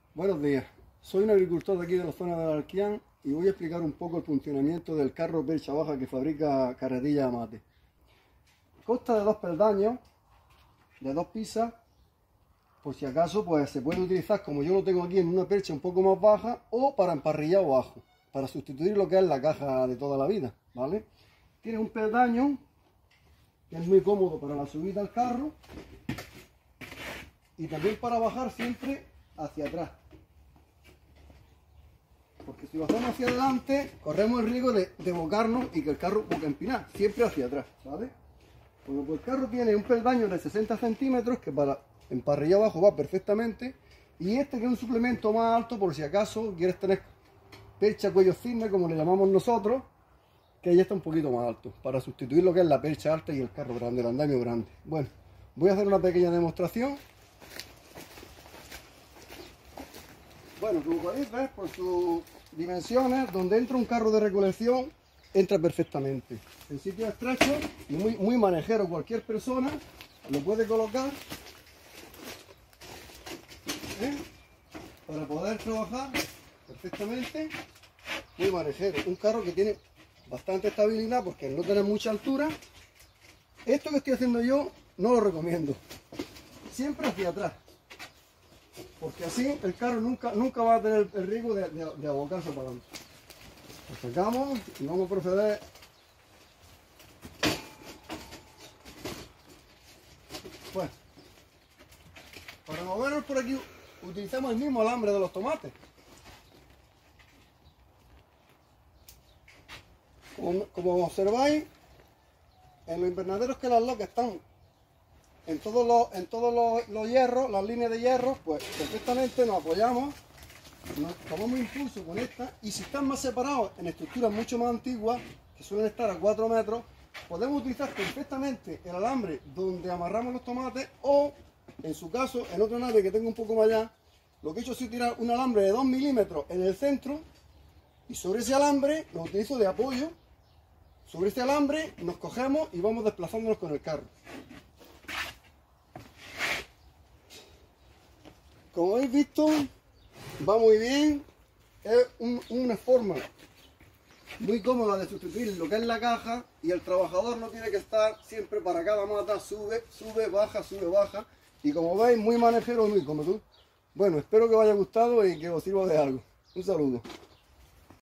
Buenos días, soy un agricultor de aquí de la zona de Alquián y voy a explicar un poco el funcionamiento del carro percha baja que fabrica Carretilla Amate. Consta de dos peldaños, de dos pisas, por si acaso pues se puede utilizar como yo lo tengo aquí en una percha un poco más baja o para emparrillado bajo, para sustituir lo que es la caja de toda la vida, ¿vale? Tiene un peldaño que es muy cómodo para la subida al carro y también para bajar siempre hacia atrás. Porque si bajamos hacia adelante, corremos el riesgo de bocarnos y que el carro pueda empinar, siempre hacia atrás, ¿vale? Bueno, pues el carro tiene un peldaño de 60 centímetros que para emparrillado abajo va perfectamente. Y este que es un suplemento más alto por si acaso quieres tener percha cuello cisne, como le llamamos nosotros, que ya está un poquito más alto, para sustituir lo que es la percha alta y el carro grande, el andamio grande. Bueno, voy a hacer una pequeña demostración. Bueno, como podéis ver por sus dimensiones, donde entra un carro de recolección, entra perfectamente. En sitio estrecho y muy manejero, cualquier persona lo puede colocar para poder trabajar perfectamente. Muy manejero, un carro que tiene bastante estabilidad porque al no tener mucha altura. Esto que estoy haciendo yo no lo recomiendo, siempre hacia atrás, porque así el carro nunca va a tener el riesgo de abocarse para adelante. Lo sacamos y vamos a proceder pues para movernos por aquí. Utilizamos el mismo alambre de los tomates. Como observáis, en los invernaderos que las locas están en todos los hierros, las líneas de hierro, pues perfectamente nos apoyamos, nos tomamos impulso con esta, y si están más separados en estructuras mucho más antiguas, que suelen estar a 4 metros, podemos utilizar perfectamente el alambre donde amarramos los tomates, o en su caso, en otra nave que tengo un poco más allá, lo que he hecho es tirar un alambre de 2 milímetros en el centro, y sobre ese alambre lo utilizo de apoyo. Sobre este alambre nos cogemos y vamos desplazándonos con el carro. Como habéis visto, va muy bien. Es una forma muy cómoda de sustituir lo que es la caja, y el trabajador no tiene que estar siempre para cada mata, sube, baja, sube, baja. Y como veis, muy manejero y muy cómodo. Bueno, espero que os haya gustado y que os sirva de algo. Un saludo.